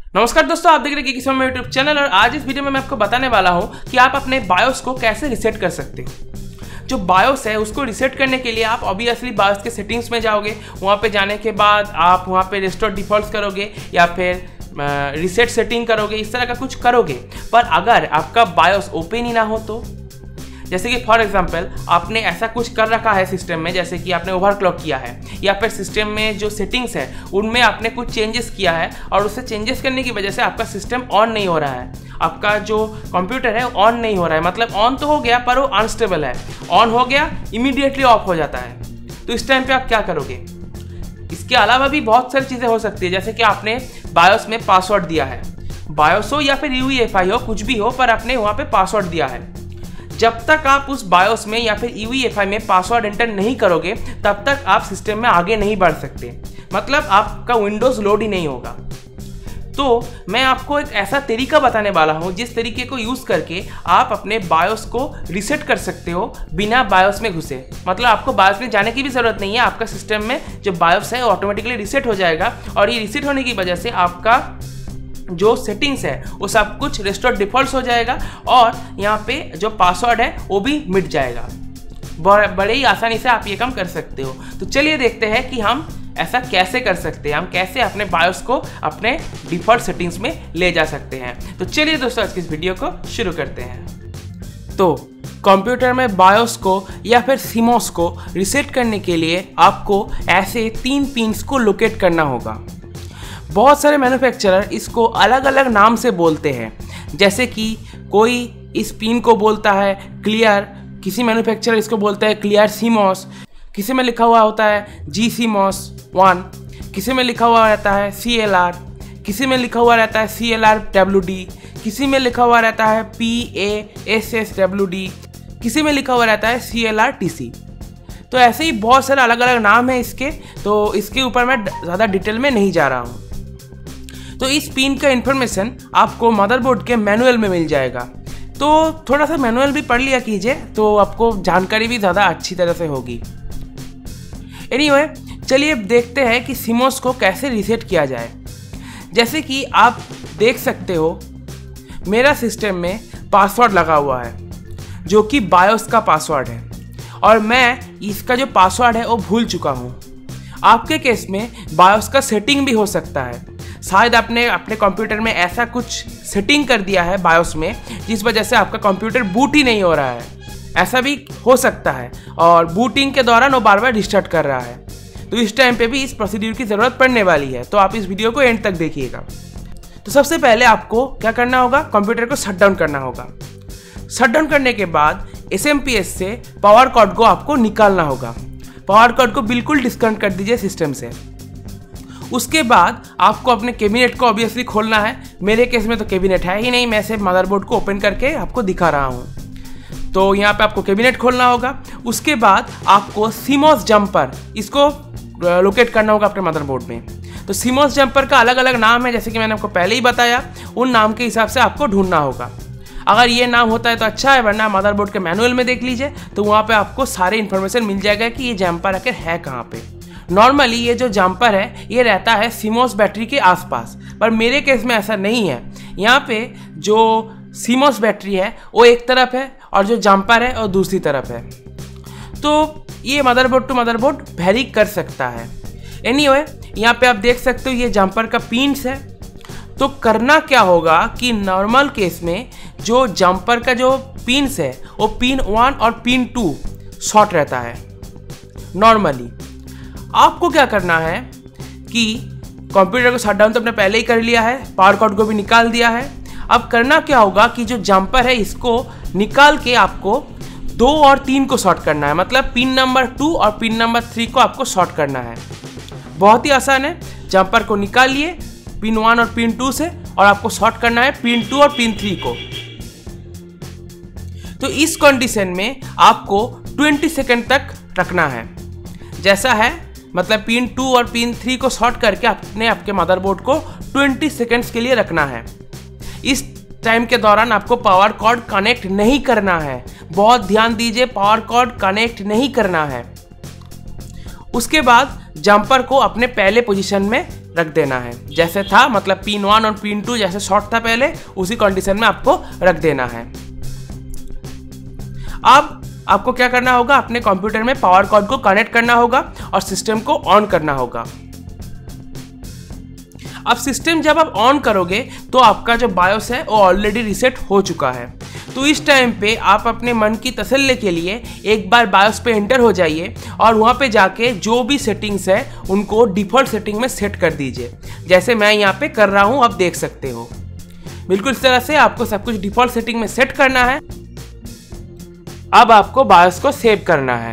नमस्कार दोस्तों, आप देख रहे हैं किसी में यूट्यूब चैनल। और आज इस वीडियो में मैं आपको बताने वाला हूं कि आप अपने बायोस को कैसे रीसेट कर सकते हो। जो बायोस है उसको रीसेट करने के लिए आप ऑब्वियसली बायोस के सेटिंग्स में जाओगे। वहां पे जाने के बाद आप वहां पे रिस्टोर डिफॉल्ट्स करोगे या फिर रीसेट सेटिंग करोगे, इस तरह का कुछ करोगे। पर अगर आपका बायोस ओपन ही ना हो तो, जैसे कि फॉर एग्जांपल आपने ऐसा कुछ कर रखा है सिस्टम में, जैसे कि आपने ओवरक्लॉक किया है या फिर सिस्टम में जो सेटिंग्स है उनमें आपने कुछ चेंजेस किया है और उससे चेंजेस करने की वजह से आपका सिस्टम ऑन नहीं हो रहा है, आपका जो कंप्यूटर है ऑन नहीं हो रहा है। मतलब ऑन तो हो गया पर वो अनस्टेबल है। ऑन हो गया इमीडिएटली ऑफ हो जाता है। तो इस टाइम पे आप क्या करोगे? इसके अलावा भी बहुत सारी चीज़ें हो सकती है, जैसे कि आपने बायोस में पासवर्ड दिया है, बायोस हो या फिर UEFI हो, कुछ भी हो, पर आपने वहाँ पे पासवर्ड दिया है। जब तक आप उस बायोस में या फिर UEFI में पासवर्ड एंटर नहीं करोगे तब तक आप सिस्टम में आगे नहीं बढ़ सकते। मतलब आपका विंडोज़ लोड ही नहीं होगा। तो मैं आपको एक ऐसा तरीका बताने वाला हूं जिस तरीके को यूज़ करके आप अपने बायोस को रीसेट कर सकते हो बिना बायोस में घुसे। मतलब आपको बायोस में जाने की भी ज़रूरत नहीं है। आपका सिस्टम में जो बायोस है वो ऑटोमेटिकली रीसेट हो जाएगा और ये रीसेट होने की वजह से आपका जो सेटिंग्स है वो सब कुछ रिस्टोर डिफॉल्ट्स हो जाएगा और यहाँ पे जो पासवर्ड है वो भी मिट जाएगा। बड़े ही आसानी से आप ये काम कर सकते हो। तो चलिए देखते हैं कि हम ऐसा कैसे कर सकते हैं, हम कैसे अपने बायोस को अपने डिफॉल्ट सेटिंग्स में ले जा सकते हैं। तो चलिए दोस्तों आज की इस वीडियो को शुरू करते हैं। तो कंप्यूटर में बायोस को या फिर सीमोस को रीसेट करने के लिए आपको ऐसे 3 पिन्स को लोकेट करना होगा। बहुत सारे मैन्युफैक्चरर इसको अलग अलग नाम से बोलते हैं, जैसे कि कोई इस पिन को बोलता है क्लियर, किसी मैन्युफैक्चरर इसको बोलता है क्लियर सीमोस, किसी में लिखा हुआ होता है GCMOS 1, किसी में लिखा हुआ रहता है CLR, किसी में लिखा हुआ रहता है CLRWD, किसी में लिखा हुआ रहता है PASSWD, किसी में लिखा हुआ रहता है CLRTC। तो ऐसे ही बहुत सारे अलग अलग नाम हैं इसके, तो इसके ऊपर मैं ज़्यादा डिटेल में नहीं जा रहा हूँ। तो इस पिन का इन्फॉर्मेशन आपको मदरबोर्ड के मैनुअल में मिल जाएगा। तो थोड़ा सा मैनुअल भी पढ़ लिया कीजिए तो आपको जानकारी भी ज़्यादा अच्छी तरह से होगी। एनीवे, चलिए देखते हैं कि सीमोस को कैसे रीसेट किया जाए। जैसे कि आप देख सकते हो मेरा सिस्टम में पासवर्ड लगा हुआ है जो कि बायोस का पासवर्ड है और मैं इसका जो पासवर्ड है वो भूल चुका हूँ। आपके केस में बायोस का सेटिंग भी हो सकता है। शायद आपने अपने कंप्यूटर में ऐसा कुछ सेटिंग कर दिया है बायोस में जिस वजह से आपका कंप्यूटर बूट ही नहीं हो रहा है। ऐसा भी हो सकता है और बूटिंग के दौरान वो बार बार रिस्टार्ट कर रहा है। तो इस टाइम पे भी इस प्रोसीड्यूर की ज़रूरत पड़ने वाली है, तो आप इस वीडियो को एंड तक देखिएगा। तो सबसे पहले आपको क्या करना होगा, कंप्यूटर को शट डाउन करना होगा। शट डाउन करने के बाद SMPS से पावर कॉर्ड को आपको निकालना होगा। पावर कॉर्ड को बिल्कुल डिस्कनेक्ट कर दीजिए सिस्टम से। उसके बाद आपको अपने कैबिनेट को ऑब्वियसली खोलना है। मेरे केस में तो कैबिनेट है ही नहीं, मैं सिर्फ मदरबोर्ड को ओपन करके आपको दिखा रहा हूँ। तो यहाँ पे आपको कैबिनेट खोलना होगा। उसके बाद आपको सीमोस जंपर इसको लोकेट करना होगा अपने मदरबोर्ड में। तो सीमोस जंपर का अलग अलग नाम है, जैसे कि मैंने आपको पहले ही बताया। उन नाम के हिसाब से आपको ढूंढना होगा। अगर ये नाम होता है तो अच्छा है, वरना मदरबोर्ड के मैनुअल में देख लीजिए, तो वहाँ पे आपको सारे इन्फॉर्मेशन मिल जाएगा कि ये जंपर आखिर है कहाँ पे। नॉर्मली ये जो जंपर है ये रहता है सीमोस बैटरी के आसपास, पर मेरे केस में ऐसा नहीं है। यहाँ पे जो सीमोस बैटरी है वो एक तरफ है और जो जंपर है वो दूसरी तरफ है। तो ये मदरबोर्ड टू मदरबोर्ड वेरी कर सकता है। एनीवे, यहाँ पे आप देख सकते हो ये जंपर का पिन्स है। तो करना क्या होगा कि नॉर्मल केस में जो जंपर का जो पिन्स है वो पिन 1 और पिन 2 शॉर्ट रहता है नॉर्मली। आपको क्या करना है कि कंप्यूटर को शट डाउन तो आपने पहले ही कर लिया है, पावर कॉर्ड को भी निकाल दिया है। अब करना क्या होगा कि जो जंपर है इसको निकाल के आपको 2 और 3 को शॉर्ट करना है। मतलब पिन नंबर 2 और पिन नंबर 3 को आपको शॉर्ट करना है। बहुत ही आसान है। जंपर को निकालिए पिन 1 और पिन 2 से और आपको शॉर्ट करना है पिन 2 और पिन 3 को। तो इस कंडीशन में आपको 20 सेकंड तक रखना है जैसा है। मतलब पिन 2 और पिन 3 को शॉर्ट करके आपके मदरबोर्ड को 20 सेकंड्स के लिए रखना है। इस टाइम के दौरान आपको पावर कॉर्ड कनेक्ट नहीं करना है। बहुत ध्यान दीजिए, पावर कॉर्ड कनेक्ट नहीं करना है। उसके बाद जंपर को अपने पहले पोजीशन में रख देना है, जैसे था, मतलब पिन 1 और पिन 2 जैसे शॉर्ट था पहले, उसी कंडीशन में आपको रख देना है। अब आपको क्या करना होगा, अपने कंप्यूटर में पावर कॉर्ड को कनेक्ट करना होगा और सिस्टम को ऑन करना होगा। अब सिस्टम जब आप ऑन करोगे तो आपका जो बायोस है वो ऑलरेडी रीसेट हो चुका है। तो इस टाइम पे आप अपने मन की तसल्ली के लिए एक बार बायोस पे एंटर हो जाइए और वहाँ पे जाके जो भी सेटिंग्स है उनको डिफ़ॉल्ट सेटिंग में सेट कर दीजिए, जैसे मैं यहाँ पे कर रहा हूँ, आप देख सकते हो। बिल्कुल इस तरह से आपको सब कुछ डिफ़ॉल्ट सेटिंग में सेट करना है। अब आपको बायोस को सेव करना है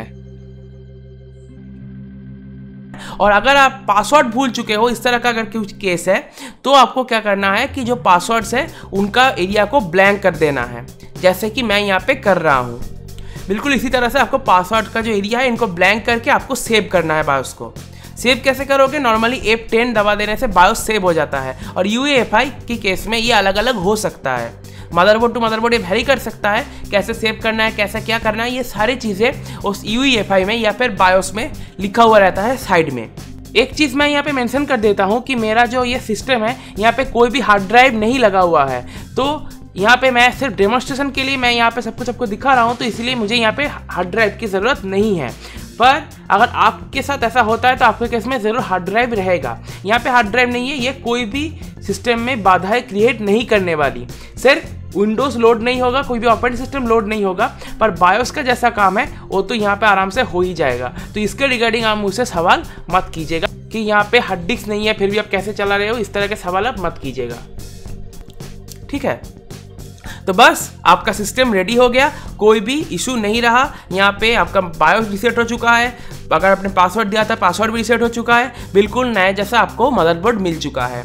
और अगर आप पासवर्ड भूल चुके हो, इस तरह का अगर कुछ केस है, तो आपको क्या करना है कि जो पासवर्ड्स है उनका एरिया को ब्लैंक कर देना है, जैसे कि मैं यहाँ पे कर रहा हूँ। बिल्कुल इसी तरह से आपको पासवर्ड का जो एरिया है इनको ब्लैंक करके आपको सेव करना है बायोस को। सेव कैसे करोगे, नॉर्मली F10 दबा देने से बायोस सेव हो जाता है और UEFI के केस में ये अलग अलग हो सकता है। मदरबोर्ड टू मदरबोर्ड ये वेरी कर सकता है, कैसे सेव करना है, कैसे क्या करना है, ये सारी चीज़ें उस UEFI में या फिर बायोस में लिखा हुआ रहता है साइड में। एक चीज़ मैं यहाँ पे मेंशन कर देता हूँ कि मेरा जो ये सिस्टम है यहाँ पे कोई भी हार्ड ड्राइव नहीं लगा हुआ है, तो यहाँ पे मैं सिर्फ डेमोन्स्ट्रेशन के लिए मैं यहाँ पे सब कुछ आपको दिखा रहा हूँ, तो इसलिए मुझे यहाँ पे हार्ड ड्राइव की ज़रूरत नहीं है। पर अगर आपके साथ ऐसा होता है तो आपके केस में ज़रूर हार्ड ड्राइव रहेगा। यहाँ पे हार्ड ड्राइव नहीं है, ये कोई भी सिस्टम में बाधाएं क्रिएट नहीं करने वाली। सिर्फ विंडोज़ लोड नहीं होगा, कोई भी ऑपरेटिंग सिस्टम लोड नहीं होगा, पर बायोस का जैसा काम है वो तो यहाँ पे आराम से हो ही जाएगा। तो इसके रिगार्डिंग आप मुझसे सवाल मत कीजिएगा कि यहाँ पे हार्ड डिस्क नहीं है फिर भी आप कैसे चला रहे हो, इस तरह के सवाल आप मत कीजिएगा, ठीक है। तो बस आपका सिस्टम रेडी हो गया, कोई भी इशू नहीं रहा। यहाँ पे आपका बायोस रीसेट हो चुका है, अगर आपने पासवर्ड दिया था पासवर्ड भी रीसेट हो चुका है, बिल्कुल नए जैसा आपको मदरबोर्ड मिल चुका है।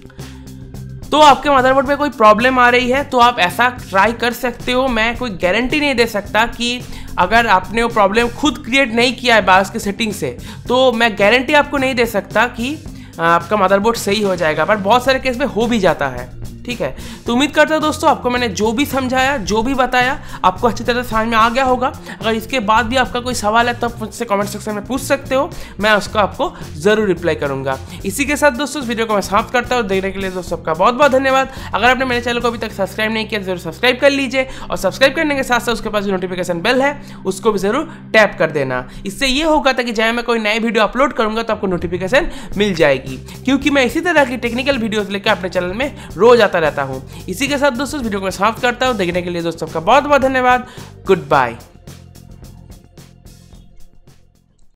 तो आपके मदरबोर्ड में कोई प्रॉब्लम आ रही है तो आप ऐसा ट्राई कर सकते हो। मैं कोई गारंटी नहीं दे सकता कि अगर आपने वो प्रॉब्लम खुद क्रिएट नहीं किया है बायोस की सेटिंग से, तो मैं गारंटी आपको नहीं दे सकता कि आपका मदरबोर्ड सही हो जाएगा, पर बहुत सारे केस में हो भी जाता है, ठीक है। तो उम्मीद करता हूँ दोस्तों आपको मैंने जो भी समझाया, जो भी बताया, आपको अच्छी तरह से समझ में आ गया होगा। अगर इसके बाद भी आपका कोई सवाल है तो आप मुझसे कमेंट सेक्शन में पूछ सकते हो, मैं उसका आपको ज़रूर रिप्लाई करूंगा। इसी के साथ दोस्तों इस वीडियो को मैं समाप्त करता हूँ। देखने के लिए दोस्तों आपका बहुत बहुत धन्यवाद। अगर आपने मेरे चैनल को अभी तक सब्सक्राइब नहीं किया जरूर सब्सक्राइब कर लीजिए और सब्सक्राइब करने के साथ साथ उसके पास जो नोटिफिकेशन बेल है उसको भी जरूर टैप कर देना। इससे ये होगा कि जब मैं कोई नई वीडियो अपलोड करूंगा तो आपको नोटिफिकेशन मिल जाएगी, क्योंकि मैं इसी तरह की टेक्निकल वीडियोस लेकर अपने चैनल में रोज आता रहता हूँ। इसी के साथ दोस्तों वीडियो को समाप्त करता हूँ। देखने के लिए दोस्तों का बहुत बहुत धन्यवाद। Good bye.